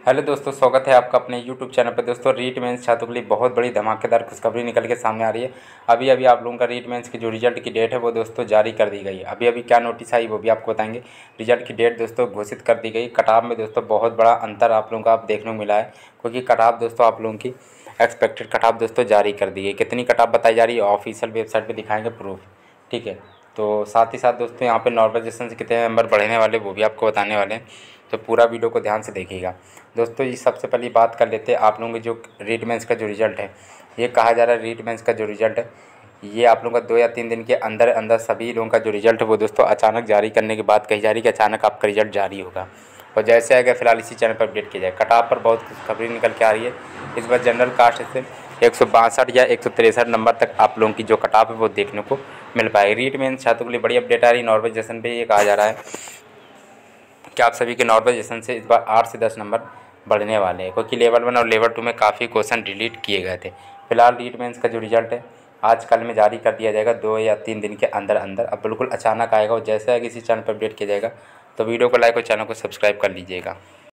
Hello दोस्तों, स्वागत है आपका अपने यूट्यूब चैनल पर। दोस्तों, रीट मेंस छात्रों के लिए बहुत बड़ी धमाकेदार खुशखबरी निकल के सामने आ रही है। अभी अभी आप लोगों का रीट मेंस की जो रिजल्ट की डेट है वो दोस्तों जारी कर दी गई है। अभी अभी क्या नोटिस आई वो भी आपको बताएंगे। रिजल्ट की डेट दोस्तों घोषित कर दी गई। कट ऑफ में दोस्तों बहुत बड़ा अंतर आप लोगों का आप देखने को मिला है, क्योंकि कट ऑफ दोस्तों आप लोगों की एक्सपेक्टेड कट ऑफ दोस्तों जारी कर दी गई। कितनी कट ऑफ बताई जा रही है ऑफिशियल वेबसाइट पर दिखाएंगे प्रूफ, ठीक है। तो साथ ही साथ दोस्तों यहाँ पे नॉर्मलाइजेशन से कितने नंबर बढ़ने वाले वो भी आपको बताने वाले हैं, तो पूरा वीडियो को ध्यान से देखिएगा। दोस्तों, ये सबसे पहले बात कर लेते हैं आप लोगों के जो रीट मेंस का जो रिज़ल्ट है। ये कहा जा रहा है रीट मेंस का जो रिज़ल्ट है ये आप लोगों का 2 या 3 दिन के अंदर अंदर सभी लोगों का जो रिज़ल्ट है वो दोस्तों अचानक जारी करने की बात कही जा रही है कि अचानक आपका रिज़ल्ट जारी होगा। और जैसे आएगा फिलहाल इसी चैनल पर अपडेट किया जाए। कट ऑफ पर बहुत खबरें निकल के आ रही है। इस बार जनरल कास्ट से 162 या 163 नंबर तक आप लोगों की जो कट ऑफ है वो देखने को मिल पाएगी। रीट मेंस छात्रों के लिए बड़ी अपडेट आ रही है। नॉर्मलाइजेशन पे ये कहा जा रहा है कि आप सभी के नॉर्मलाइजेशन से इस बार 8 से 10 नंबर बढ़ने वाले हैं, क्योंकि लेवल 1 और लेवल 2 में काफ़ी क्वेश्चन डिलीट किए गए थे। फिलहाल रीट मेंस का जो रिजल्ट है आज कल में जारी कर दिया जाएगा 2 या 3 दिन के अंदर अंदर। अब बिल्कुल अचानक आएगा और जैसे आएगा इसी चैनल पर अपडेट किया जाएगा। तो वीडियो को लाइक और चैनल को सब्सक्राइब कर लीजिएगा।